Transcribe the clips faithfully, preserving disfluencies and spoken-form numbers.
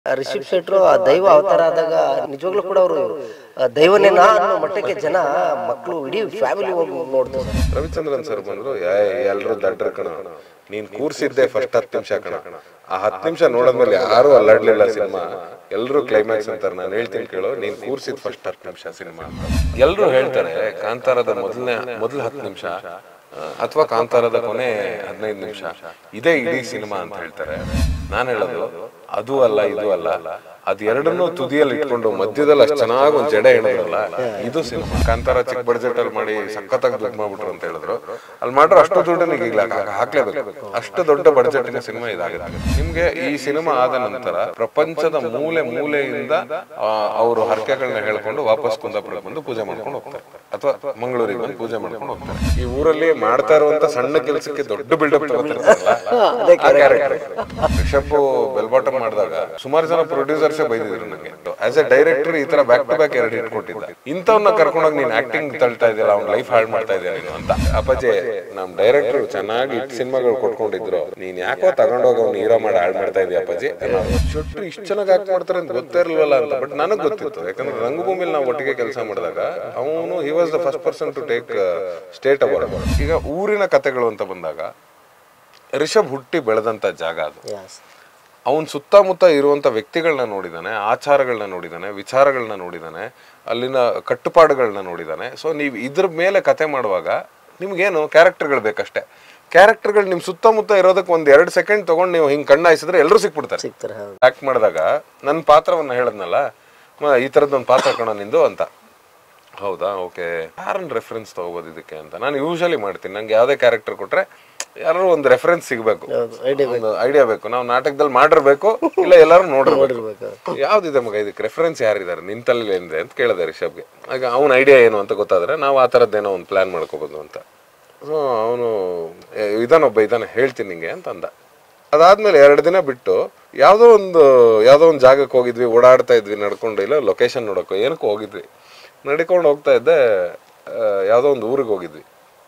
ರಿಷಬ್ ಶೆಟ್ರು ಆ ದೈವ ಅವತಾರ ಆದಾಗ ನಿಜವಾಗ್ಲೂ ಕೂಡ ಅವರು ದೈವನೇನಾ ಅನ್ನೋ ಮಟ್ಟಕ್ಕೆ ಜನ ಮಕ್ಕಳು ಇಡೀ ಫ್ಯಾಮಿಲಿ ಹೋಗಿ ನೋಡ್ತಾರೆ. ರವಿಚಂದ್ರನ್ ಸರ್ ಬಂದ್ರು, ಎಲ್ರು ದಡ್ರ ಕಣ, ನೀನ್ ಕೂರ್ಸಿದ್ದೆ ಫಸ್ಟ್ ಹತ್ತು ನಿಮಿಷ ಕಣ, ಆ ಹತ್ತು ನಿಮಿಷ ನೋಡಿದ್ಮೇಲೆ ಯಾರು ಅಲ್ಲಾಡ್ಲಿಲ್ಲ ಸಿನಿಮಾ, ಎಲ್ರು ಕ್ಲೈಮ್ಯಾಕ್ಸ್ ಅಂತಾರೆ. ನಾನು ಹೇಳ್ತೀನಿ ಕೇಳೋ, ನೀನ್ ಕೂರ್ಸಿದ್ ಫಸ್ಟ್ ಹತ್ತು ನಿಮಿಷ ಸಿನಿಮಾ. ಎಲ್ರು ಹೇಳ್ತಾರೆ ಕಾಂತಾರದ ಮೊದಲನೇ ಮೊದಲ ಹತ್ತು ನಿಮಿಷ ಅಥವಾ ಕಾಂತಾರದ ಕೊನೆ ಹದಿನೈದು ನಿಮಿಷ ಇದೇ ಇಡೀ ಸಿನಿಮಾ ಅಂತ ಹೇಳ್ತಾರೆ. ನಾನು ಹೇಳೋದು ಅದು ಅಲ್ಲ ಇದು ಅಲ್ಲ, ಅದ್ ಎರಡನ್ನೂ ತುದಿಯಲ್ಲಿ ಇಟ್ಕೊಂಡು ಮಧ್ಯದಲ್ಲಿ ಅಷ್ಟು ಚೆನ್ನಾಗಿ ಒಂದ್ ಜಡೆ ಹೇಳಿದ್ರಲ್ಲ, ಇದು ಸಿನಿಮಾ. ಕಾಂತಾರ ಚಿಕ್ಕ ಬಡ್ಜೆಟ್ ಅಲ್ಲಿ ಮಾಡಿ ಸಖತ್ತಾಗಿ ದುಡ್ಡು ಮಾಡ್ಬಿಟ್ರು ಅಂತ ಹೇಳಿದ್ರು. ಅಲ್ಲಿ ಮಾಡ್ರು ಅಷ್ಟು ದುಡ್ಡನ್ನ ಈಗ ಹಾಕ್ಲೇಬೇಕು, ಅಷ್ಟು ದೊಡ್ಡ ಬಡ್ಜೆಟ್ ಸಿನಿಮಾ ಇದಾಗಿದೆ. ನಿಮ್ಗೆ ಈ ಸಿನಿಮಾ ಆದ ನಂತರ ಪ್ರಪಂಚದ ಮೂಲೆ ಮೂಲೆಯಿಂದ ಅವರು ಹರಕೆಗಳನ್ನ ಹೇಳ್ಕೊಂಡು ವಾಪಸ್ ಕುಂದಾಪುರಕ್ಕೆ ಬಂದು ಪೂಜೆ ಮಾಡ್ಕೊಂಡು ಹೋಗ್ತಾರೆ, ಅಥವಾ ಮಂಗಳೂರಿಗೆ ಬಂದು ಪೂಜೆ ಮಾಡ್ಕೊಂಡು ಹೋಗ್ತಾರೆ. ಈ ಊರಲ್ಲಿ ಮಾಡ್ತಾ ಇರುವಂತ ಸಣ್ಣ ಕೆಲಸಕ್ಕೆ ದೊಡ್ಡ ಬಿಲ್ಡಪ್ ತಗೋತಿರ್ತಾರಲ್ಲ, ರಿಷಬ್ ಬೆಲ್ ಬಾಟಮ್ ಮಾಡಿದಾಗ ಸುಮಾರು ಜನ ಪ್ರೊಡ್ಯೂಸರ್ಸ್ ಬೈದಿದ್ರು ನಂಗೆ. ಆಸ್ ಎ ಡೈರೆಕ್ಟರ್ ಈ ತರ ಬ್ಯಾಕ್ ಟು ಬ್ಯಾಕ್ ಎರಡು ಇಟ್ಕೊಟ್ಟಿದ್ದ, ಇಂಥವ್ನ ಕರ್ಕೊಂಡೋಗಿ ನೀನ್ ಆಕ್ಟಿಂಗ್ ತಳ್ತಾ ಇದೆಯಲ್ಲ, ಅವ್ನ ಲೈಫ್ ಹಾಳು ಮಾಡ್ತಾ ಇದೆಯಾ ನೀನು ಅಂತ. ಅಪ್ಪಾಜಿ ನಮ್ ಡೈರೆಕ್ಟರ್ ಚೆನ್ನಾಗಿ ಇಟ್ ಸಿನಿಮಾಗಳು ಕೊಟ್ಕೊಂಡಿದ್ರು, ನೀನ್ ಯಾಕೋ ತಗೊಂಡೋಗಿ ಅವ್ನ ಹೀರೋ ಮಾಡಿ ಹಾಳು ಮಾಡ್ತಾ ಇದೀಯ ಅಪ್ಪಾಜಿ. ಶೆಟ್ರು ಇಷ್ಟು ಚೆನ್ನಾಗಿ ಆಕ್ಟ್ ಮಾಡ್ತಾರೆ ಅಂತ ಗೊತ್ತೇ ಇರ್ಲಿಲ್ಲ ಅಂತ. ಬಟ್ ನನಗ್ ಗೊತ್ತಿತ್ತು, ಯಾಕಂದ್ರೆ ರಂಗಭೂಮಿಲಿ ನಾವು ಒಟ್ಟಿಗೆ ಕೆಲಸ ಮಾಡಿದಾಗ ಅವನು he was the first person to take state award. ಈಗ ಊರಿನ ಕತೆಗಳು ಅಂತ ಬಂದಾಗ ರಿಷಬ್ ಹುಟ್ಟಿ ಬೆಳೆದಂತ ಜಾಗ ಅದು. ಅವನ್ ಸುತ್ತಮುತ್ತ ಇರುವಂತ ವ್ಯಕ್ತಿಗಳನ್ನ ನೋಡಿದಾನೆ, ಆಚಾರಗಳನ್ನ ನೋಡಿದಾನೆ, ವಿಚಾರಗಳನ್ನ ನೋಡಿದಾನೆ, ಅಲ್ಲಿನ ಕಟ್ಟುಪಾಡುಗಳನ್ನ ನೋಡಿದಾನೆ. ಸೊ ನೀವು ಇದ್ರ ಮೇಲೆ ಕತೆ ಮಾಡುವಾಗ ನಿಮ್ಗೇನು ಕ್ಯಾರೆಕ್ಟರ್ಗಳು ಬೇಕಷ್ಟೇ. ಕ್ಯಾರೆಕ್ಟರ್ಗಳು ನಿಮ್ ಸುತ್ತಮುತ್ತ ಇರೋದಕ್ಕೆ ಒಂದ್ ಎರಡು ಸೆಕೆಂಡ್ ತಗೊಂಡು ನೀವು ಹಿಂಗ್ ಕಣ್ಣಾಯಿಸಿದ್ರೆ ಎಲ್ಲರೂ ಸಿಕ್ಬಿಡ್ತಾರೆ. ಆಕ್ಟ್ ಮಾಡಿದಾಗ ನನ್ನ ಪಾತ್ರವನ್ನ ಹೇಳದ್ನಲ್ಲ, ಈ ತರದ್ ಒಂದು ಪಾತ್ರ ಕಣ ನಿಂದು ಅಂತ. ಹೌದಾ, ಓಕೆ, ಯಾರನ್ನ ರೆಫರೆನ್ಸ್ ತಗೋಬೋದು ಇದಕ್ಕೆ ಅಂತ ನಾನು ಯೂಶಲಿ ಮಾಡ್ತೀನಿ. ನಂಗೆ ಯಾವ್ದೇ ಕ್ಯಾರೆಕ್ಟರ್ ಕೊಟ್ರೆ ಯಾರು ಒಂದು ರೆಫರೆನ್ಸ್ ಸಿಗ್ಬೇಕು, ಒಂದು ಐಡಿಯಾ ಬೇಕು. ನಾವು ನಾಟಕದಲ್ಲಿ ಮಾಡಿರ್ಬೇಕು, ಇಲ್ಲ ಎಲ್ಲಾರು ನೋಡಿರ್ಬೇಕು. ಯಾವ್ದಿದೆ ಮಗ ಇದಕ್ಕೆ ರೆಫರೆನ್ಸ್ ಯಾರಿದ್ದಾರೆ ನಿಂತಲ್ಲಿ ಏನಿದೆ ಅಂತ ಕೇಳಿದೆ ರಿಷಬ್ಗೆ. ಆಗ ಅವ್ನ ಐಡಿಯಾ ಏನು ಅಂತ ಗೊತ್ತಾದ್ರೆ ನಾವು ಆ ಥರದ್ದೇನೋ ಒಂದು ಪ್ಲಾನ್ ಮಾಡ್ಕೋಬೋದು ಅಂತ. ಸೊ ಅವನು ಇದಾನೊಬ್ಬ ಇದಾನೆ ಹೇಳ್ತೀನಿ ನಿಂಗೆ ಅಂತ ಅಂದ. ಅದಾದ್ಮೇಲೆ ಎರಡು ದಿನ ಬಿಟ್ಟು ಯಾವುದೋ ಒಂದು ಯಾವುದೋ ಒಂದು ಜಾಗಕ್ಕೆ ಹೋಗಿದ್ವಿ, ಓಡಾಡ್ತಾ ಇದ್ವಿ, ನಡ್ಕೊಂಡು, ಇಲ್ಲ ಲೊಕೇಶನ್ ನೋಡೋಕೆ ಏನಕ್ಕೆ ಹೋಗಿದ್ವಿ, ನಡ್ಕೊಂಡು ಹೋಗ್ತಾ ಇದ್ದೆ, ಯಾವುದೋ ಒಂದು ಊರಿಗೆ ಹೋಗಿದ್ವಿ.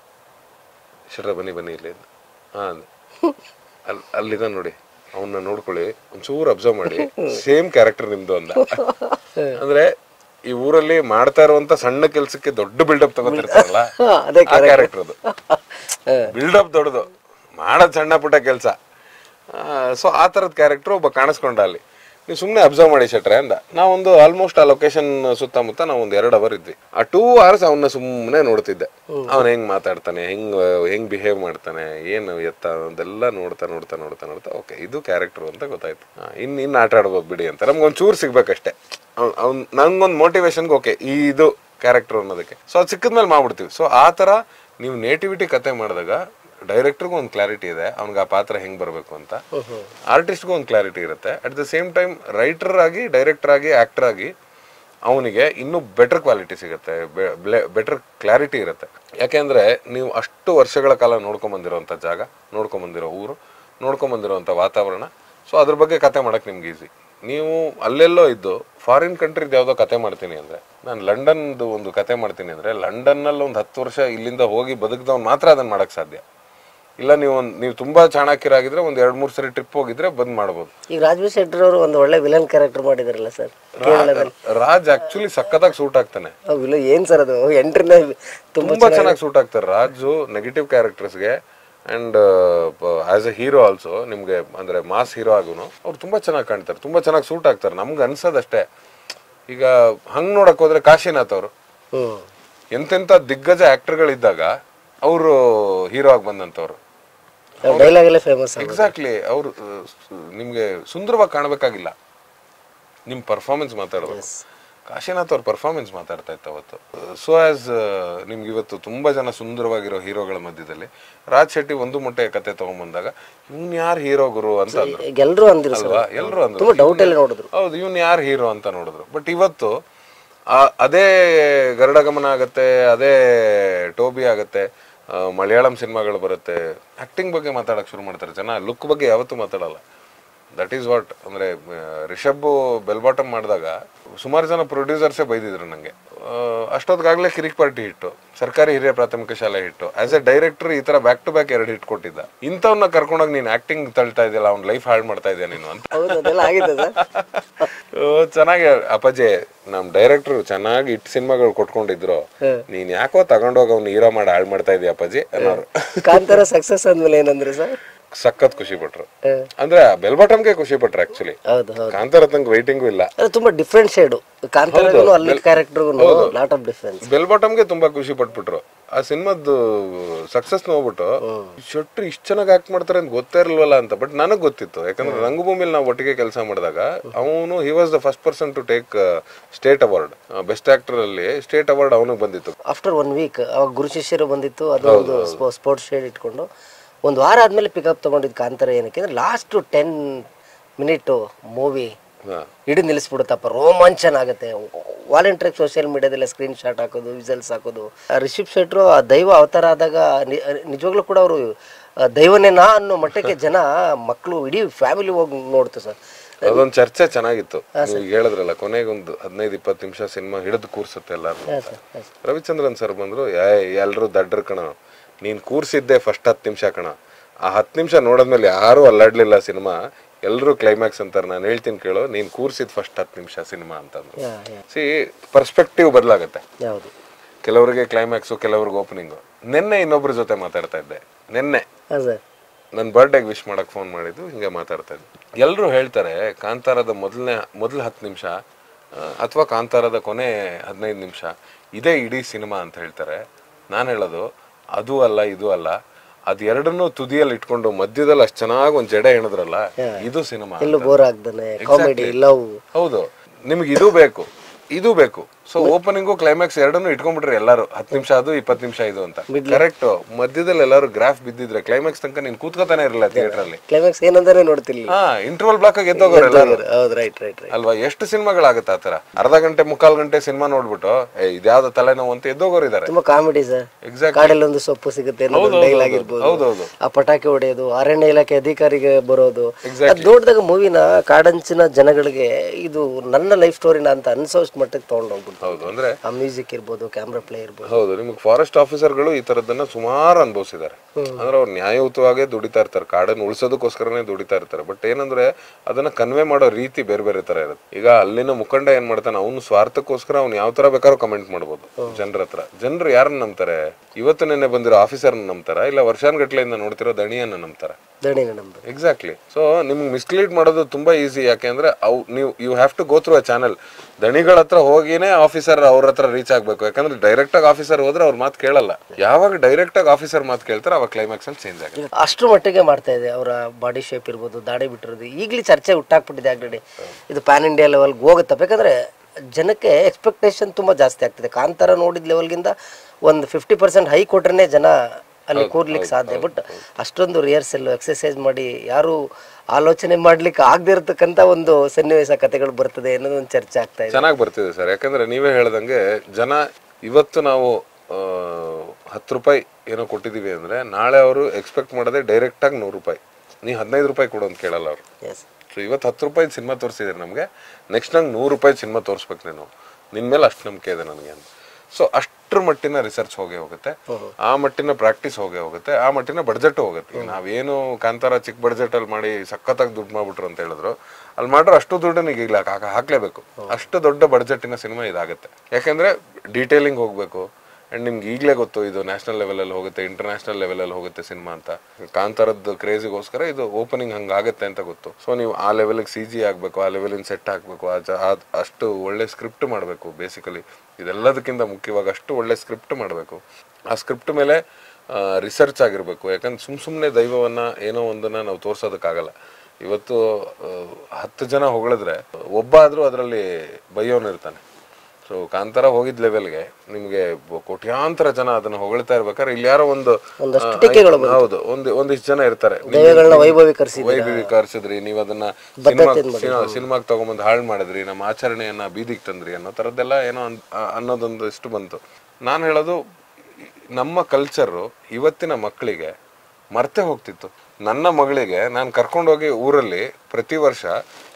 ಶೆಟ್ರ ಬನ್ನಿ ಬನ್ನಿ ಇಲ್ಲಿ ಹಾ ಅಂದೆ. ಅಲ್ಲಿ ಅಲ್ಲಿದ ನೋಡಿ, ಅವನ್ನ ನೋಡ್ಕೊಳ್ಳಿ, ಒಂಚೂರು ಅಬ್ಸರ್ವ್ ಮಾಡಿ, ಸೇಮ್ ಕ್ಯಾರೆಕ್ಟರ್ ನಿಮ್ದು ಅಂದ. ಅಂದ್ರೆ ಈ ಊರಲ್ಲಿ ಮಾಡ್ತಾ ಇರುವಂತ ಸಣ್ಣ ಕೆಲ್ಸಕ್ಕೆ ದೊಡ್ಡ ಬಿಲ್ಡಪ್ ತಗೋತಿರ್ತಾರಲ್ಲ, ಆ ಕ್ಯಾರೆಕ್ಟರ್ ಅದು. ಬಿಲ್ಡಪ್ ದೊಡ್ಡದು, ಮಾಡೋದ್ ಸಣ್ಣ ಪುಟ್ಟ ಕೆಲ್ಸ. ಸೊ ಆ ತರದ ಕ್ಯಾರೆಕ್ಟರ್ ಒಬ್ಬ ಕಾಣಿಸ್ಕೊಂಡ ಅಲ್ಲಿ. ನೀವು ಸುಮ್ಮನೆ ಅಬ್ಸರ್ವ್ ಮಾಡಿ ಶೆಟ್ರೆ ಅಂದ. ನಾವೊಂದು ಆಲ್ಮೋಸ್ಟ್ ಆ ಲೊಕೇಶನ್ ಸುತ್ತಮುತ್ತ ನಾವು ಒಂದು ಎರಡು ಅವರ್ ಇದ್ವಿ. ಆ ಟೂ ಅವರ್ಸ್ ಅವನ್ನ ಸುಮ್ಮನೆ ನೋಡ್ತಿದ್ದೆ, ಅವನ್ ಹೆಂಗ್ ಮಾತಾಡ್ತಾನೆ, ಹೆಂಗ್ ಹೆಂಗ್ ಬಿಹೇವ್ ಮಾಡ್ತಾನೆ, ಏನು ಎತ್ತ ಅದೆಲ್ಲ ನೋಡ್ತಾ ನೋಡ್ತಾ ನೋಡ್ತಾ ನೋಡ್ತಾ ಓಕೆ ಇದು ಕ್ಯಾರೆಕ್ಟರ್ ಅಂತ ಗೊತ್ತಾಯ್ತು. ಇನ್ ಇನ್ ಆಟ ಆಡ್ಬೋದು ಬಿಡಿ ಅಂತ ನಮ್ಗೊಂದ್ ಚೂರು ಸಿಗ್ಬೇಕಷ್ಟೇ. ಅವ್ನ್ ನಂಗೊಂದು ಮೋಟಿವೇಶನ್ಗೆ ಓಕೆ ಇದು ಕ್ಯಾರೆಕ್ಟರ್ ಅನ್ನೋದಕ್ಕೆ. ಸೊ ಅದು ಸಿಕ್ಕದ್ಮೇಲೆ ಮಾಡ್ಬಿಡ್ತೀವಿ. ಸೊ ಆ ತರ ನೀವು ನೇಟಿವಿಟಿ ಕತೆ ಮಾಡಿದಾಗ ಡೈರೆಕ್ಟರ್ಗೂ ಒಂದು ಕ್ಲಾರಿಟಿ ಇದೆ, ಅವ್ನಿಗೆ ಆ ಪಾತ್ರ ಹೆಂಗ್ ಬರಬೇಕು ಅಂತ. ಆರ್ಟಿಸ್ಟ್ಗೂ ಒಂದು ಕ್ಲಾರಿಟಿ ಇರುತ್ತೆ. At the same time writer ಆಗಿ, ಡೈರೆಕ್ಟರ್ ಆಗಿ, ಆಕ್ಟರ್ ಆಗಿ ಅವನಿಗೆ ಇನ್ನೂ ಬೆಟರ್ ಕ್ವಾಲಿಟಿ ಸಿಗುತ್ತೆ, ಬೆಟರ್ ಕ್ಲಾರಿಟಿ ಇರುತ್ತೆ. ಯಾಕೆಂದ್ರೆ ನೀವು ಅಷ್ಟು ವರ್ಷಗಳ ಕಾಲ ನೋಡ್ಕೊಂಬಂದಿರೋಂಥ ಜಾಗ, ನೋಡ್ಕೊಂಬಂದಿರೋ ಊರು, ನೋಡ್ಕೊಂಬಂದಿರೋಂಥ ವಾತಾವರಣ. ಸೊ ಅದ್ರ ಬಗ್ಗೆ ಕತೆ ಮಾಡಕ್ ನಿಮ್ಗೆ ಈಸಿ. ನೀವು ಅಲ್ಲೆಲ್ಲೋ ಇದ್ದು ಫಾರಿನ್ ಕಂಟ್ರಿದ್ ಯಾವುದೋ ಕತೆ ಮಾಡ್ತೀನಿ ಅಂದ್ರೆ, ನಾನು ಲಂಡನ್ದು ಒಂದು ಕತೆ ಮಾಡ್ತೀನಿ ಅಂದ್ರೆ, ಲಂಡನ್ನಲ್ಲಿ ಒಂದು ಹತ್ತು ವರ್ಷ ಇಲ್ಲಿಂದ ಹೋಗಿ ಬದುಕಿದವ್ನು ಮಾತ್ರ ಅದನ್ನ ಮಾಡಕ್ ಸಾಧ್ಯ. ಇಲ್ಲ ನೀವು ನೀವು ತುಂಬಾ ಚಾಣಕ್ಯರಾಗಿದ್ರೆ ಒಂದ್ ಎರಡ್ ಮೂರ್ ಸರಿ ಟ್ರಿಪ್ ಹೋಗಿದ್ರೆ ಬಂದ್ ಮಾಡಬಹುದು. ಈಗ ರಾಜ್ವೀರ್ ಶೆಟ್ಟರ್ ಅವರು ಒಂದು ಒಳ್ಳೆ ವಿಲನ್ ಕ್ಯಾರೆಕ್ಟರ್ ಮಾಡಿದಾರಲ್ಲ ಸರ್. ರಾಜ್ ಆಕ್ಚುಲಿ ಸಖತ್ತಾಗಿ ಸೂಟ್ ಆಗ್ತಾನೆ. ಏನ್ ಸರ್ ಅದು ಎಂಟ್ರಿನ ತುಂಬಾ ಚೆನ್ನಾಗಿ ಸೂಟ್ ಆಗ್ತಾರೆ ರಾಜು ನೆಗೆಟಿವ್ ಕ್ಯಾರೆಕ್ಟರ್ಸ್ಗೆ. And as a hero also ನಿಮ್ಗೆ ಅಂದ್ರೆ ಮಾಸ್ ಹೀರೋ ಆಗುನು ಅವ್ರು ತುಂಬಾ ಚೆನ್ನಾಗಿ ಕಾಣ್ತಾರೆ, ತುಂಬಾ ಚೆನ್ನಾಗಿ ಸೂಟ್ ಆಗ್ತಾರೆ. ನಮ್ಗೆ ಅನ್ಸೋದಷ್ಟೇ. ಈಗ ಹಂಗ್ ನೋಡಕ್ ಹೋದ್ರೆ ಕಾಶಿನಾಥ್ ಅವರು ಎಂತೆಂತ ದಿಗ್ಗಜ ಆಕ್ಟರ್ಗಳಿದ್ದಾಗ ಅವರು ಹೀರೋ ಆಗಿ ಬಂದಂತವ್ರು. ಎಕ್ಸಾಕ್ಟ್ಲಿ. ಅವ್ರು ನಿಮ್ಗೆ ಸುಂದರವಾಗಿ ಕಾಣಬೇಕಾಗಿಲ್ಲ, ನಿಮ್ ಪರ್ಫಾರ್ಮೆನ್ಸ್ ಮಾತಾಡೋದು. ಕಾಶಿನಾಥ್ ಅವ್ರ ಪರ್ಫಾರ್ಮೆನ್ಸ್ ಮಾತಾಡ್ತಾ ಇತ್ತು ಅವತ್ತು. ಸೊ ಆಸ್ ನಿಮ್ಗೆ ಇವತ್ತು ತುಂಬಾ ಜನ ಸುಂದರವಾಗಿರೋ ಹೀರೋಗಳ ಮಧ್ಯದಲ್ಲಿ ರಾಜ್ ಶೆಟ್ಟಿ ಒಂದು ಮೊಟ್ಟೆ ಕತೆ ತಗೊಂಡ್ಬಂದಾಗ ಇವ್ನ್ ಯಾರು ಹೀರೋ ಗುರು ಅಂತ ಅಂದ್ರು. ಎಲ್ರು ಅಂದ್ರಲ್ವಾ, ಎಲ್ರು ಅಂದ್ರು. ಹೌದು, ಇವ್ನ್ ಯಾರು ಹೀರೋ ಅಂತ ನೋಡಿದ್ರು. ಬಟ್ ಇವತ್ತು ಅದೇ ಗರುಡಗಮನ ಆಗತ್ತೆ, ಅದೇ ಟೋಬಿ ಆಗತ್ತೆ, ಮಲಯಾಳಂ ಸಿನಿಮಾಗಳು ಬರುತ್ತೆ, ಆಕ್ಟಿಂಗ್ ಬಗ್ಗೆ ಮಾತಾಡಕ್ ಶುರು ಮಾಡ್ತಾರೆ ಜನ, ಲುಕ್ ಬಗ್ಗೆ ಯಾವತ್ತೂ ಮಾತಾಡಲ್ಲ. That is what. ಅಂದ್ರೆ ರಿಷಬ್ ಬೆಲ್ ಬಾಟಮ್ ಮಾಡಿದಾಗ ಸುಮಾರು ಜನ ಪ್ರೊಡ್ಯೂಸರ್ಸೇ ಬೈದಿದ್ರು ನಂಗೆ. ಅಷ್ಟೊತ್ತಿಗಾಗಲೇ ಕಿರಿಕ್ ಪಾರ್ಟಿ ಹಿಟ್ಟು, ಸರ್ಕಾರಿ ಹಿರಿಯ ಪ್ರಾಥಮಿಕ ಶಾಲೆ ಹಿಟ್ಟು. ಆಸ್ ಎ ಡೈರೆಕ್ಟರ್ ಈ ತರ ಬ್ಯಾಕ್ ಟು ಬ್ಯಾಕ್ ಎರಡು ಹಿಟ್ ಕೊಟ್ಟಿದ್ದ. ಇಂಥವ್ನ ಕರ್ಕೊಂಡೋಗಿ ನೀನ್ ಆಕ್ಟಿಂಗ್ ತಳ್ತಾ ಇದೆಯಲ್ಲ, ಅವ್ನ ಲೈಫ್ ಹಾಳು ಮಾಡ್ತಾ ಇದೆಯಾ ನೀನು ಅಂತ. ಚೆನ್ನಾಗಿ ಅಪ್ಪಾಜಿ ನಮ್ ಡೈರೆಕ್ಟರ್ ಚೆನ್ನಾಗಿ ಇಟ್ ಸಿನಿಮಾಗಳು ಕೊಟ್ಕೊಂಡಿದ್ರು, ನೀನ್ ಯಾಕೋ ತಗೊಂಡೋಗ ಅವ್ನ ಹೀರೋ ಮಾಡಿ ಹಾಳು ಮಾಡ್ತಾ ಇದೀಯ ಅಪ್ಪಾಜಿ ಅನ್ನೋರು. ಕಾಂತಾರ ಸಕ್ಸಸ್ ಅಂದ್ಮೇಲೆ ಏನಂದ್ರೆ ಸರ್ ಸಖತ್ ಖುಷಿ ಪಟ್ರು. ಅಂದ್ರೆ ಬೆಲ್ ಬಾಟಮ್ಗೆ ಖುಷಿ ಪಟ್ರು ಆಕ್ಚುಲಿ. ಕಾಂತಾರ ತನಕ ವೈಟಿಂಗು ಇಲ್ಲ. ತುಂಬಾ ಡಿಫ್ರೆಂಟ್ ಶೇಡ್ ಕಾಂತಾರಗೂ ಅಲ್ಲಿ ಕ್ಯಾರೆಕ್ಟರ್ಗೂ ಲಾಟ್ ಆಫ್ ಡಿಫರೆನ್ಸ್. ಬೆಲ್ ಬಾಟಮ್ಗೆ ತುಂಬಾ ಖುಷಿ ಪಟ್ಬಿಟ್ರು. ಆ ಸಿನಿಮಾದ್ದು ಸಕ್ಸಸ್ ನೋಡ್ಬಿಟ್ಟು ಶೆಟ್ರು ಇಷ್ಟ ಚೆನ್ನಾಗಿ ಆಕ್ಟ್ ಮಾಡ್ತಾರೆ ಅಂತ ಗೊತ್ತೇ ಇರಲ್ವಲ್ಲ ಅಂತ. ಬಟ್ ನನಗ್ ಗೊತ್ತಿತ್ತು, ಯಾಕಂದ್ರೆ ರಂಗಭೂಮಿಲಿ ನಾವು ಒಟ್ಟಿಗೆ ಕೆಲಸ ಮಾಡಿದಾಗ ಅವನು he was the first person to take state award. Best actor ಅಲ್ಲಿ ಸ್ಟೇಟ್ ಅವಾರ್ಡ್ ಅವನಿಗೆ ಬಂದಿತ್ತು. ಆಫ್ಟರ್ ಒನ್ ವೀಕ್ ಅವಾಗ ಗುರು ಶಿಷ್ಯರು ಬಂದಿತ್ತು, ಅದೊಂದು ಸ್ಪೋರ್ಟ್ಸ್ ಶೇಡ್ ಇಟ್ಕೊಂಡು ಒಂದು ವಾರ ಆದ್ಮೇಲೆ ಪಿಕಪ್ ತಗೊಂಡಿದ್ದು ಕಾಂತಾರ. ಏನಕ್ಕೆ ಅಂದ್ರೆ ಲಾಸ್ಟ್ ಟೆನ್ ಮಿನಿಟ್ ಮೂವಿ ಇಡೀ ನಿಲ್ಲಿಸ್ಬಿಡುತ್ತಪ್ಪ, ರೋಮಾಂಚನ ಆಗುತ್ತೆ. ವಾಲಂಟ್ರಿ ಸೋಷಿಯಲ್ ಮೀಡಿಯಾದಲ್ಲ ಸ್ಕ್ರೀನ್ ಶಾಟ್ ಹಾಕೋದು, ವಿಸಲ್ಸ್ ಹಾಕೋದು. ರಿಷಬ್ ಶೆಟ್ರು ಆ ದೈವ ಅವತಾರ ಆದಾಗ ನಿಜವಾಗ್ಲೂ ಕೂಡ ಅವರು ದೈವನೇನಾ ಅನ್ನೋ ಮಟ್ಟಕ್ಕೆ ಜನ ಮಕ್ಕಳು ಇಡೀ ಫ್ಯಾಮಿಲಿ ಹೋಗಿ ನೋಡ್ತು ಸರ್. ಅದೊಂದು ಚರ್ಚೆ ಚೆನ್ನಾಗಿತ್ತು. ನೀವು ಹೇಳಿದ್ರಲ್ಲ ಕೊನೆಗೊಂದು ಹದಿನೈದು ಇಪ್ಪತ್ತು ನಿಮಿಷ ಸಿನಿಮಾ ಹಿಡಿದು ಕೂರ್ಸುತ್ತೆ ಎಲ್ಲಾರು. ರವಿಚಂದ್ರನ್ ಸರ್ ಬಂದ್ರು, ಎಲ್ರು ದಡ್ರ ಕಣ, ನೀನ್ ಕೂರ್ಸಿದ್ದೆ ಫಸ್ಟ್ ಹತ್ತು ನಿಮಿಷ ಕಣ, ಆ ಹತ್ತು ನಿಮಿಷ ನೋಡಿದ್ಮೇಲೆ ಯಾರು ಅಲ್ಲಾಡ್ಲಿಲ್ಲ ಸಿನಿಮಾ, ಎಲ್ರು ಕ್ಲೈಮ್ಯಾಕ್ಸ್ ಅಂತಾರೆ. ನಾನು ಹೇಳ್ತೀನಿ ಕೇಳು, ನೀನ್ ಕೂರ್ಸಿದ್ ಫಸ್ಟ್ ಹತ್ತು ನಿಮಿಷ ಸಿನಿಮಾ ಅಂತಂದ್ರು. ಸಿ ಪರ್ಸ್ಪೆಕ್ಟಿವ್ ಬದಲಾಗತ್ತೆ. ಕೆಲವರಿಗೆ ಕ್ಲೈಮ್ಯಾಕ್ಸು, ಕೆಲವ್ರಿಗೆ ಓಪನಿಂಗು. ನಿನ್ನೆ ಇನ್ನೊಬ್ರ ಜೊತೆ ಮಾತಾಡ್ತಾ ಇದ್ದೆ. ನಿನ್ನೆ ನನ್ನ ಬರ್ಡೇಗೆ ವಿಶ್ ಮಾಡಕ್ ಫೋನ್ ಮಾಡಿದ್ದು, ಹಿಂಗೆ ಮಾತಾಡ್ತಾ ಇದ್ದೆ. ಎಲ್ರು ಹೇಳ್ತಾರೆ ಕಾಂತಾರದ ಮೊದಲನೇ ಮೊದಲ ಹತ್ತು ನಿಮಿಷ ಅಥವಾ ಕಾಂತಾರದ ಕೊನೆ ಹದಿನೈದು ನಿಮಿಷ ಇದೇ ಇಡೀ ಸಿನಿಮಾ ಅಂತ ಹೇಳ್ತಾರೆ. ನಾನು ಹೇಳೋದು ಅದು ಅಲ್ಲ ಇದು ಅಲ್ಲ, ಅದ್ ಎರಡನ್ನೂ ತುದಿಯಲ್ಲಿ ಇಟ್ಕೊಂಡು ಮಧ್ಯದಲ್ಲಿ ಅಷ್ಟ್ ಚೆನ್ನಾಗಿ ಒಂದ್ ಜಡೆ ಹೇಳಿದ್ರಲ್ಲ, ಇದು ಸಿನಿಮಾ. ಹೌದು, ನಿಮ್ಗೆ ಇದು ಬೇಕು, ಇದು ಬೇಕು. ಸೊ ಓಪನಿಂಗು ಕ್ಲೈಮ್ಯಾಕ್ಸ್ ಎರಡನ್ನೂ ಇಟ್ಕೊಂಡ್ಬಿಟ್ರೆ ಎಲ್ಲಾರು ಹತ್ತು ನಿಮಿಷ ಅದು ಇಪ್ಪತ್ತು ನಿಮಿಷ ಇದು ಅಂತ. ಕರೆಕ್ಟ್. ಮಧ್ಯದಲ್ಲಿ ಎಲ್ಲಾರು ಗ್ರಾಫ್ ಬಿದ್ದಿದ್ರೆ ಕ್ಲೈಮ್ಯಾಕ್ಸ್ ತನಕ ನೀನ್ ಕೂತ್ಕೋತಾನೆ ಇರಲ್ಲ ಥಿಯೇಟರ್ ಅಲ್ಲಿ. ಕ್ಲೈಮ್ಯಾಕ್ಸ್ ಏನಂದ್ರೆ ನೋಡ್ತಿಲ್ಲ. ಹಾ, ಇಂಟರ್ವಲ್ ಬ್ಲಾಕ್ ಆಗಿ ಎದ್ದೋಗೋರು ಅಲ್ವಾ. ಎಷ್ಟು ಸಿನಿಮಾಗಳಾಗುತ್ತೆ ಆತರ, ಅರ್ಧ ಗಂಟೆ ಮುಕ್ಕಾಲ್ ಗಂಟೆ ಸಿನಿಮಾ ನೋಡ್ಬಿಟ್ಟು ಇದ್ಯಾವ್ದು ತಲೆನೋವು ಅಂತ ಎದ್ದೋಗೋರು ಇದಾರೆ. ತುಂಬಾ ಕಾಮಿಡಿ ಸರ್. ಎಕ್ಸಾಕ್ಟ್. ಕಾಡಲ್ಲಿ ಒಂದು ಸೊಪ್ಪು ಸಿಗುತ್ತೆ, ಡೈಲಾಗ್ ಇರ್ಬೋದು, ಹೌದೌದು, ಆ ಪಟಾಕಿ ಹೊಡೆಯೋದು, ಅರಣ್ಯ ಇಲಾಖೆ ಅಧಿಕಾರಿಗೆ ಬರೋದು. ಅದ್ ನೋಡಿದಾಗ ಮೂವಿನ ಕಾಡಂಚಿನ ಜನಗಳಿಗೆ ಇದು ನನ್ನ ಲೈಫ್ ಸ್ಟೋರಿನ ಅಂತ ಅನ್ಸೋಷ್ಟು ಮಟ್ಟಕ್ಕೆ ತಗೊಂಡೋಗ್ಬಿಟ್ಟು. ಹೌದು, ಅಂದ್ರೆ ಆ ಮ್ಯೂಸಿಕ್ ಇರ್ಬೋದು, ಕ್ಯಾಮ್ರಾ ಪ್ಲೇ ಇರ್ಬೋದು. ಹೌದು, ನಿಮ್ಗೆ ಫಾರೆಸ್ಟ್ ಆಫೀಸರ್ಗಳು ಈ ತರದನ್ನ ಸುಮಾರು ಅನುಭವಿಸಿದ್ದಾರೆ. ಅಂದ್ರೆ ಅವ್ರು ನ್ಯಾಯಯುತವಾಗೇ ದುಡಿತಾ ಇರ್ತಾರೆ, ಕಾಡನ್ನು ಉಳಿಸೋದಕ್ಕೋಸ್ಕರನೇ ದುಡಿತಾ ಇರ್ತಾರೆ. ಬಟ್ ಏನಂದ್ರೆ ಅದನ್ನ ಕನ್ವೆ ಮಾಡೋ ರೀತಿ ಬೇರೆ ಬೇರೆ ತರ ಇರುತ್ತೆ. ಈಗ ಅಲ್ಲಿನ ಮುಖಂಡ ಏನ್ ಮಾಡ್ತಾನೆ, ಅವ್ನು ಸ್ವಾರ್ಥಕ್ಕೋಸ್ಕರ ಅವ್ನು ಯಾವ ತರ ಬೇಕಾದ್ರೂ ಕಮೆಂಟ್ ಮಾಡ್ಬೋದು ಜನರ ಹತ್ರ. ಜನರು ಯಾರನ್ನ ನಂಬ್ತಾರೆ? ಇವತ್ತು ನೆನ್ನೆ ಬಂದಿರೋ ಆಫೀಸರ್ನ ನಂಬ್ತಾರ, ಇಲ್ಲ ವರ್ಷಾನ್ಗಟ್ಲೆಯಿಂದ ನೋಡ್ತಿರೋ ದಣಿಯನ್ನ ನಂಬ್ತಾರ? ಎಕ್ಸಾಕ್ಟ್ಲಿ. ಸೊ ನಿಮ್ಗೆ ಮಿಸ್ಲೀಡ್ ಮಾಡೋದು ತುಂಬಾ ಈಸಿ. ಯಾಕೆ ಅಂದ್ರೆ ಅವು ನೀವು you have to go through a channel. ದಣಿಗಳ ಹತ್ರ ಹೋಗಿನೇ ಆಫೀಸರ್ ಅವ್ರ ಹತ್ರ ರೀಚ್ ಆಗ್ಬೇಕು. ಯಾಕಂದ್ರೆ ಡೈರೆಕ್ಟ್ ಆಗಿ ಆಫೀಸರ್ ಹೋದ್ರೆ ಅವ್ರ ಮಾತು ಕೇಳಲ್ಲ. ಯಾವಾಗ ಡೈರೆಕ್ಟ್ ಆಗಿ ಆಫೀಸರ್ ಮಾತು ಕೇಳ್ತಾರೆ ಅವಾಗ ಕ್ಲೈಮ್ಯಾಕ್ಸ್ ಅಲ್ಲಿ ಚೇಂಜ್ ಆಗುತ್ತೆ. ಅಷ್ಟ್ರ ಮಟ್ಟಿಗೆ ಮಾಡ್ತಾ ಇದೆ. ಅವರ ಬಾಡಿ ಶೇಪ್ ಇರ್ಬೋದು, ದಾಡಿ ಬಿಟ್ಟಿರೋದು ಈಗಲೇ ಚರ್ಚೆ ಹುಟ್ಟಾಕ್ಬಿಟ್ಟಿದೆ ಆಲ್ರೆಡಿ. ಇದು ಪ್ಯಾನ್ ಇಂಡಿಯಾ ಲೆವೆಲ್ಗೆ ಹೋಗುತ್ತೆ. ಯಾಕಂದ್ರೆ ಜನಕ್ಕೆ ಎಕ್ಸ್ಪೆಕ್ಟೇಷನ್ ತುಂಬಾ ಜಾಸ್ತಿ ಆಗ್ತಿದೆ. ಕಾಂತಾರ ನೋಡಿದ ಲೆವೆಲ್ಗಿಂತ ಒಂದು ಫಿಫ್ಟಿ ಪರ್ಸೆಂಟ್ ಹೈ ಕೊಟ್ರೆ ಜನ ಅಲ್ಲಿ ಕೂರ್ಲಿಕ್ಕೆ ಸಾಧ್ಯ. ಬಟ್ ಅಷ್ಟೊಂದು ರಿಹರ್ಸಲ್ ಎಕ್ಸರ್ಸೈಸ್ ಮಾಡಿ ಯಾರು ಆಲೋಚನೆ ಮಾಡ್ಲಿಕ್ಕೆ ಆಗದೆ ಇರತಕ್ಕಂತ ಒಂದು ಸನ್ನಿವೇಶ ಕಥೆಗಳು ಬರ್ತದೆ ಅನ್ನೋದು ಒಂದು ಚರ್ಚೆ ಆಗ್ತಾ ಇದೆ. ಚೆನ್ನಾಗಿ ಬರ್ತಿದೆ ಸರ್. ಯಾಕಂದ್ರೆ ನೀವೇ ಹೇಳ್ದಂಗೆ ಜನ ಇವತ್ತು ನಾವು ಹತ್ತು ರೂಪಾಯಿ ಏನೋ ಕೊಟ್ಟಿದೀವಿ ಅಂದ್ರೆ ನಾಳೆ ಅವರು ಎಕ್ಸ್ಪೆಕ್ಟ್ ಮಾಡೋದೇ ಡೈರೆಕ್ಟ್ ಆಗಿ ನೂರು ರೂಪಾಯಿ ನೀ ಹದಿನೈದು ರೂಪಾಯಿ ಕೊಡು ಅಂತ ಕೇಳಲ್ಲ ಅವರು. ಸೊ ಇವತ್ತು ಹತ್ತು ರೂಪಾಯಿ ಸಿನಿಮಾ ತೋರಿಸಿದ್ರೆ ನಮಗೆ ನೆಕ್ಸ್ಟ್ ನಂಗೆ ನೂರು ರೂಪಾಯಿ ಸಿನಿಮಾ ತೋರಿಸ್ಬೇಕು ನೀನು, ನಿನ್ ಮೇಲೆ ಅಷ್ಟು ನಂಬಿಕೆ ಇದೆ ನನಗೆ ಅಂತ. ಸೊ ಅಷ್ಟ್ರ ಮಟ್ಟಿನ ರಿಸರ್ಚ್ ಹೋಗೇ ಹೋಗುತ್ತೆ, ಆ ಮಟ್ಟಿನ ಪ್ರಾಕ್ಟೀಸ್ ಹೋಗೇ ಹೋಗುತ್ತೆ, ಆ ಮಟ್ಟಿನ ಬಡ್ಜೆಟ್ ಹೋಗುತ್ತೆ. ನಾವೇನು ಕಾಂತಾರ ಚಿಕ್ಕ ಬಡ್ಜೆಟ್ ಅಲ್ಲಿ ಮಾಡಿ ಸಖತ್ತಾಗಿ ದುಡ್ಡು ಮಾಡ್ಬಿಟ್ರು ಅಂತ ಹೇಳಿದ್ರು, ಅಲ್ಲಿ ಮಾಡ್ರೆ ಅಷ್ಟು ದುಡ್ಡನ್ನ ಈಗ ಹಾಕ್ಲೇಬೇಕು. ಅಷ್ಟು ದೊಡ್ಡ ಬಡ್ಜೆಟಿನ ಸಿನಿಮಾ ಇದಾಗುತ್ತೆ. ಯಾಕೆಂದ್ರೆ ಡೀಟೇಲಿಂಗ್ ಹೋಗ್ಬೇಕು. ಅಂಡ್ ನಿಮ್ಗೆ ಈಗಲೇ ಗೊತ್ತು ಇದು ನ್ಯಾಷನಲ್ ಲೆವೆಲಲ್ಲಿ ಹೋಗುತ್ತೆ, ಇಂಟರ್ನ್ಯಾಷನಲ್ ಲೆವೆಲಲ್ಲಿ ಹೋಗುತ್ತೆ ಸಿನಿಮಾ ಅಂತ. ಕಾಂತಾರದ್ದು ಕ್ರೇಜಿಗೋಸ್ಕರ ಇದು ಓಪನಿಂಗ್ ಹಂಗಾಗುತ್ತೆ ಅಂತ ಗೊತ್ತು. ಸೊ ನೀವು ಆ ಲೆವೆಲ್ಗೆ ಸಿ ಜಿ ಆಗಬೇಕು, ಆ ಲೆವೆಲಿನ ಸೆಟ್ ಹಾಕಬೇಕು, ಅಷ್ಟು ಒಳ್ಳೆ ಸ್ಕ್ರಿಪ್ಟ್ ಮಾಡಬೇಕು. ಬೇಸಿಕಲಿ ಇದೆಲ್ಲದಕ್ಕಿಂತ ಮುಖ್ಯವಾಗಿ ಅಷ್ಟು ಒಳ್ಳೆ ಸ್ಕ್ರಿಪ್ಟ್ ಮಾಡಬೇಕು. ಆ ಸ್ಕ್ರಿಪ್ಟ್ ಮೇಲೆ ರಿಸರ್ಚ್ ಆಗಿರಬೇಕು. ಯಾಕಂದ್ರೆ ಸುಮ್ ಸುಮ್ಮನೆ ದೈವವನ್ನ ಏನೋ ಒಂದನ್ನ ನಾವು ತೋರ್ಸೋದಕ್ಕಾಗಲ್ಲ. ಇವತ್ತು ಹತ್ತು ಜನ ಹೊಗಳಿದ್ರೆ ಒಬ್ಬ ಆದ್ರೂ ಅದರಲ್ಲಿ ಬೈಯೋನಿರ್ತಾನೆ. ಸೊ ಕಾಂತಾರ ಹೋಗಿದ್ ಲೆವೆಲ್ಗೆ ನಿಮ್ಗೆ ಕೋಟ್ಯಾಂತರ ಜನ ಅದನ್ನ ಹೊಗಳ್ತಾ ಇರ್ಬೇಕಾದ್ರೆ ಇಲ್ಲಿ ಯಾರೋ ಒಂದು ಹೌದು ಒಂದು ಒಂದಿಷ್ಟು ಜನ ಇರ್ತಾರೆ, ವೈಭವೀಕರಿಸಿದ್ರಿ ನೀವು ಅದನ್ನ ಸಿನಿಮಾಗ್ ತಗೊಂಬಂದು ಹಾಳು ಮಾಡಿದ್ರಿ, ನಮ್ಮ ಆಚರಣೆಯನ್ನ ಬೀದಿಗೆ ತಂದ್ರಿ ಅನ್ನೋ ತರದ್ದೆಲ್ಲ ಏನೋ ಅನ್ನೋದೊಂದು ಇಷ್ಟು ಬಂತು. ನಾನು ಹೇಳೋದು ನಮ್ಮ ಕಲ್ಚರು ಇವತ್ತಿನ ಮಕ್ಕಳಿಗೆ ಮರ್ತೆ ಹೋಗ್ತಿತ್ತು. ನನ್ನ ಮಗಳಿಗೆ ನಾನು ಕರ್ಕೊಂಡೋಗಿ ಊರಲ್ಲಿ ಪ್ರತಿ ವರ್ಷ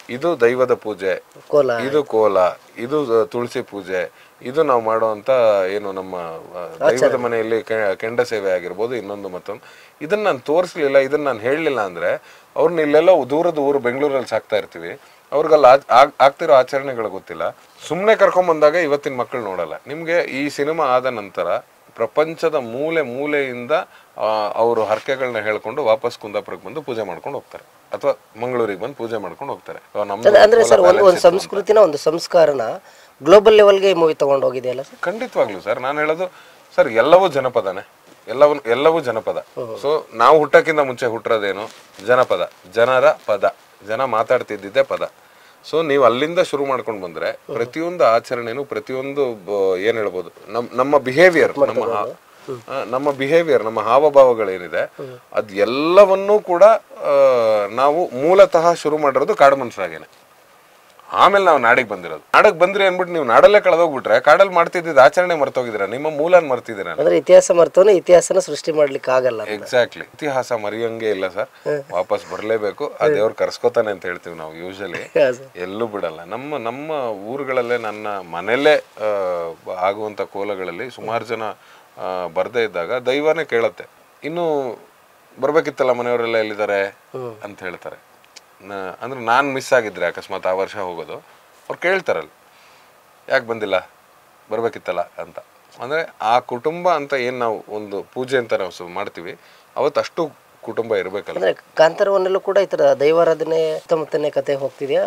ಇದು ದೈವದ ಪೂಜೆ, ಕೋಲ, ಇದು ಕೋಲ, ಇದು ತುಳಸಿ ಪೂಜೆ, ಇದು ನಾವು ಮಾಡುವಂತ ಏನು ನಮ್ಮ ದೈವದ ಮನೆಯಲ್ಲಿ ಕೆಂಡ ಸೇವೆ ಆಗಿರ್ಬೋದು, ಇನ್ನೊಂದು ಮತ್ತೊಂದು. ಇದನ್ನ ನಾನು ತೋರಿಸ್ಲಿಲ್ಲ, ಇದನ್ನ ನಾನು ಹೇಳಲಿಲ್ಲ ಅಂದ್ರೆ ಅವ್ರನ್ನ ಇಲ್ಲೆಲ್ಲ ದೂರದ ಊರು ಬೆಂಗಳೂರಲ್ಲಿ ಸಾಕ್ತಾ ಇರ್ತೀವಿ, ಅವ್ರಿಗೆಲ್ಲ ಆಗ್ತಿರೋ ಆಚರಣೆಗಳು ಗೊತ್ತಿಲ್ಲ. ಸುಮ್ಮನೆ ಕರ್ಕೊಂಡ್ ಬಂದಾಗ ಇವತ್ತಿನ ಮಕ್ಕಳು ನೋಡಲ್ಲ. ನಿಮ್ಗೆ ಈ ಸಿನಿಮಾ ಆದ ನಂತರ ಪ್ರಪಂಚದ ಮೂಲೆ ಮೂಲೆಯಿಂದ ಅವರು ಹರಕೆಗಳನ್ನ ಹೇಳ್ಕೊಂಡು ವಾಪಸ್ ಕುಂದಾಪುರಕ್ಕೆ ಬಂದು ಪೂಜೆ ಮಾಡ್ಕೊಂಡು ಹೋಗ್ತಾರೆ, ಅಥವಾ ಮಂಗಳೂರಿಗೆ ಬಂದು ಪೂಜೆ ಮಾಡ್ಕೊಂಡು ಹೋಗ್ತಾರೆ. ಅಂದ್ರೆ ಸರ್ ಒಂದು ಸಂಸ್ಕೃತಿನ ಒಂದು ಸಂಸ್ಕಾರನ ಗ್ಲೋಬಲ್ ಲೆವೆಲ್ಗೆ ಮೂವಿ ತಗೊಂಡು ಹೋಗಿದೆಯಲ್ಲ ಸರ್? ಖಂಡಿತವಾಗ್ಲೂ ಸರ್. ನಾನು ಹೇಳೋದು ಸರ್, ಎಲ್ಲವೂ ಜನಪದನೇ, ಎಲ್ಲವೂ ಎಲ್ಲವೂ ಜನಪದ. ಸೊ ನಾವು ಹುಟ್ಟಕ್ಕಿಂತ ಮುಂಚೆ ಹುಟ್ಟಿರೋದೇನು ಜನಪದ, ಜನರ ಪದ, ಜನ ಮಾತಾಡ್ತಿದ್ದಿದ್ದೆ ಪದ. ಸೊ ನೀವು ಅಲ್ಲಿಂದ ಶುರು ಮಾಡ್ಕೊಂಡು ಬಂದ್ರೆ ಪ್ರತಿಯೊಂದು ಆಚರಣೆನು, ಪ್ರತಿಯೊಂದು ಏನ್ ಹೇಳ್ಬೋದು, ನಮ್ ನಮ್ಮ ಬಿಹೇವಿಯರ್, ನಮ್ಮ ನಮ್ಮ ಬಿಹೇವಿಯರ್, ನಮ್ಮ ಹಾವಭಾವಗಳೇನಿದೆ ಅದ್ ಎಲ್ಲವನ್ನೂ ಕೂಡ ನಾವು ಮೂಲತಃ ಶುರು ಮಾಡಿರೋದು ಕಾಡು ಮನುಷ್ಯರಾಗೇನೆ. ಆಮೇಲೆ ನಾವು ನಾಡಿಗೆ ಬಂದಿರೋದು. ನಾಡಕ್ ಬಂದ್ರಿ ಅನ್ಬಿಟ್ಟು ನೀವು ನಾಡಲ್ಲೇ ಕಳೆದೋಗ್ಬಿಟ್ರೆ ಕಾಡಲ್ಲಿ ಮಾಡ್ತಿದ್ದ ಆಚರಣೆ ಮರ್ತೋಗಿದ್ದೀರಾ, ನಿಮ್ಮ ಮೂಲನ್ ಮರ್ತಿದ್ದೀರಾ. ಅಂದ್ರೆ ಇತಿಹಾಸ ಮರ್ತವನು ಇತಿಹಾಸನ ಸೃಷ್ಟಿ ಮಾಡ್ಲಿಕ್ಕೆ ಆಗಲ್ಲ. ಎಕ್ಸಾಕ್ಟ್ಲಿ. ಇತಿಹಾಸ ಮರೆಯಂಗೆ ಇಲ್ಲ ಸರ್, ವಾಪಸ್ ಬರ್ಲೇಬೇಕು. ಆ ದೇವ್ರು ಕರ್ಸ್ಕೊತಾನೆ ಅಂತ ಹೇಳ್ತೀವಿ ನಾವು ಯೂಶಲಿ, ಎಲ್ಲೂ ಬಿಡಲ್ಲ. ನಮ್ಮ ನಮ್ಮ ಊರುಗಳಲ್ಲೇ, ನನ್ನ ಮನೆಯಲ್ಲೇ ಆಗುವಂತ ಕೋಲಗಳಲ್ಲಿ ಸುಮಾರು ಜನ ಬರ್ದೇ ಇದ್ದಾಗ ದೈವನೇ ಕೇಳತ್ತೆ, ಇನ್ನು ಬರ್ಬೇಕಿತ್ತಲ್ಲ ಮನೆಯವರೆಲ್ಲ ಎಲ್ಲಿದ್ದಾರೆ ಅಂತ ಹೇಳ್ತಾರೆ. ಅಂದ್ರೆ ನಾನು ಮಿಸ್ ಆಗಿದ್ರೆ ಅಕಸ್ಮಾತ್ ಆ ವರ್ಷ ಹೋಗೋದು, ಅವ್ರು ಕೇಳ್ತಾರಲ್ಲ ಯಾಕೆ ಬಂದಿಲ್ಲ, ಬರ್ಬೇಕಿತ್ತಲ್ಲ ಅಂತ. ಅಂದ್ರೆ ಆ ಕುಟುಂಬ ಅಂತ ಏನ್ ನಾವು ಒಂದು ಪೂಜೆ ಅಂತ ನಾವು ಮಾಡ್ತೀವಿ, ಅವತ್ತು ಅಷ್ಟು ಕುಟುಂಬ ಇರ್ಬೇಕಲ್ಲ. ಅಂದ್ರೆ ಕಾಂತಾರವನ್ನಲ್ಲೂ ಕೂಡ ಈ ತರ ದೈವಾರಾಧನೆ ಸುತ್ತಮುತ್ತನೇ ಕತೆ ಹೋಗ್ತಿದ್ಯಾ?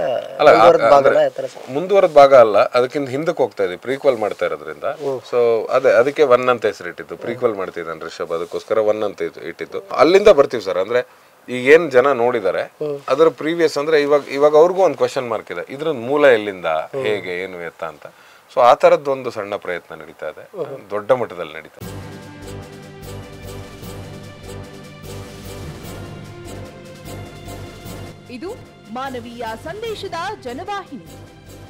ಮುಂದುವರೆದ ಭಾಗ ಅಲ್ಲ, ಅದಕ್ಕಿಂತ ಹಿಂದಕ್ಕೆ ಹೋಗ್ತಾ ಇದೆ, ಪ್ರೀಕ್ವಲ್ ಮಾಡ್ತಾ ಇರೋದ್ರಿಂದ. ಸೊ ಅದೇ ಅದಕ್ಕೆ ಒನ್ ಅಂತ ಹೆಸರು ಇಟ್ಟಿದ್ದು, ಪ್ರೀಕ್ವಲ್ ಮಾಡ್ತಿದ್ದಾನೆ ರಿಷಬ್, ಅದಕ್ಕೋಸ್ಕರ ಒನ್ ಅಂತ ಇಟ್ಟಿದ್ದು. ಅಲ್ಲಿಂದ ಬರ್ತೀವಿ ಸರ್. ಅಂದ್ರೆ ಈಗ ಏನ್ ಜನ ನೋಡಿದಾರೆ ಅದರ ಪ್ರೀವಿಯಸ್, ಅಂದ್ರೆ ಇವಾಗ ಇವಾಗ ಅವ್ರಿಗೂ ಒಂದು ಕ್ವಶನ್ ಮಾರ್ಕ್ ಇದೆ, ಇದ್ರ ಮೂಲ ಎಲ್ಲಿಂದ, ಹೇಗೆ, ಏನು ಎತ್ತ ಅಂತ. ಸೊ ಆ ತರದ್ದು ಒಂದು ಸಣ್ಣ ಪ್ರಯತ್ನ ನಡೀತಾ ಇದೆ, ದೊಡ್ಡ ಮಟ್ಟದಲ್ಲಿ ನಡೀತಾ ಇದೆ. ಇದು ಮಾನವೀಯ ಸಂದೇಶದ ಜನವಾಹಿನಿ.